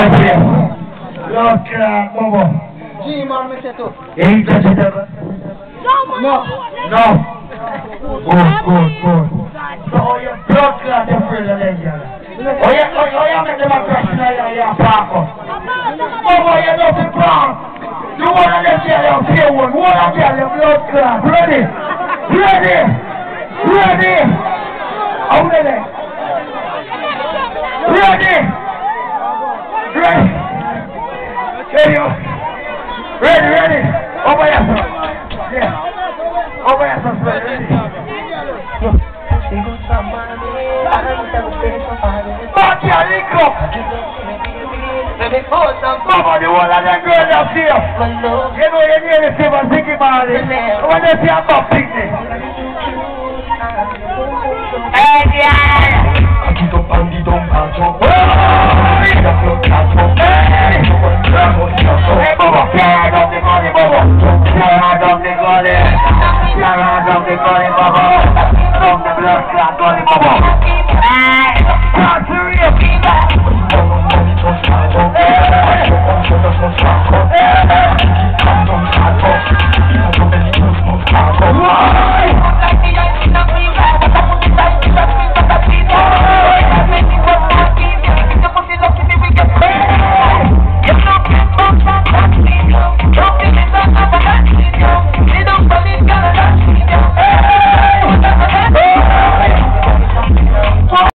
Blood clot, Bobo. G-man, me say too. Ain't touch it ever? No. No. Good. So your blood clot is free the legend. Oh yeah, make them a crash in your park up. Bobo, you know the prank. You wanna let you say one. Wanna tell your blood clot. Ready? I'm ready. Ready. Over here, sir. Yeah. Over here, sir. Ready. Back here, link up. Mama, the one of them girls up here. You know you nearly see my Ziggy Marley. When they see I'm not picnic. Hey, yeah. Hey, Bubba, fire up the money, Bubba. Fire up the money, Bubba. From the blood clot money, Bubba.